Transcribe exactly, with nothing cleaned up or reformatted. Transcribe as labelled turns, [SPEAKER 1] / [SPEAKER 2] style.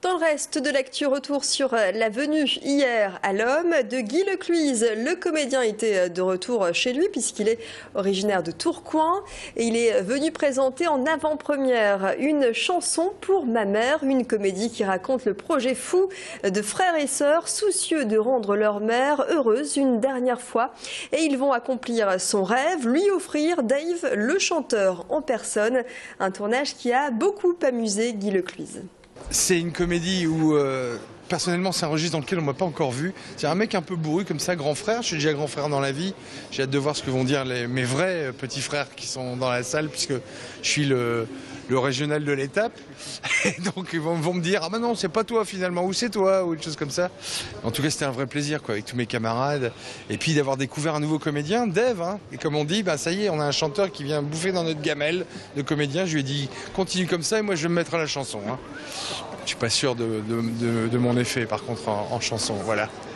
[SPEAKER 1] Dans le reste de l'actu, retour sur la venue hier à l'Homme de Guy Lecluise. Le comédien était de retour chez lui puisqu'il est originaire de Tourcoing et il est venu présenter en avant-première une chanson pour ma mère, une comédie qui raconte le projet fou de frères et sœurs soucieux de rendre leur mère heureuse une dernière fois. Et ils vont accomplir son rêve, lui offrir Dave, le chanteur en personne. Un tournage qui a beaucoup amusé Guy Lecluise.
[SPEAKER 2] C'est une comédie où, euh, personnellement, c'est un registre dans lequel on ne m'a pas encore vu. C'est un mec un peu bourru comme ça, grand frère. Je suis déjà grand frère dans la vie. J'ai hâte de voir ce que vont dire les, mes vrais petits frères qui sont dans la salle, puisque je suis le, le régional de l'étape. Et donc ils vont, vont me dire « Ah ben non, c'est pas toi finalement, ou c'est toi ?» ou une chose comme ça. En tout cas, c'était un vrai plaisir quoi, avec tous mes camarades. Et puis d'avoir découvert un nouveau comédien, Dave. Hein. Et comme on dit, bah, ça y est, on a un chanteur qui vient bouffer dans notre gamelle de comédien. Je lui ai dit « Continue comme ça et moi je vais me mettre à la chanson. Hein. » Je suis pas sûr de, de, de, de mon effet par contre en, en chanson, voilà.